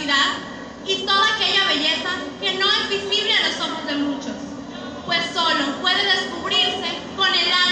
grandiosidad y toda aquella belleza que no es visible a los ojos de muchos, pues solo puede descubrirse con el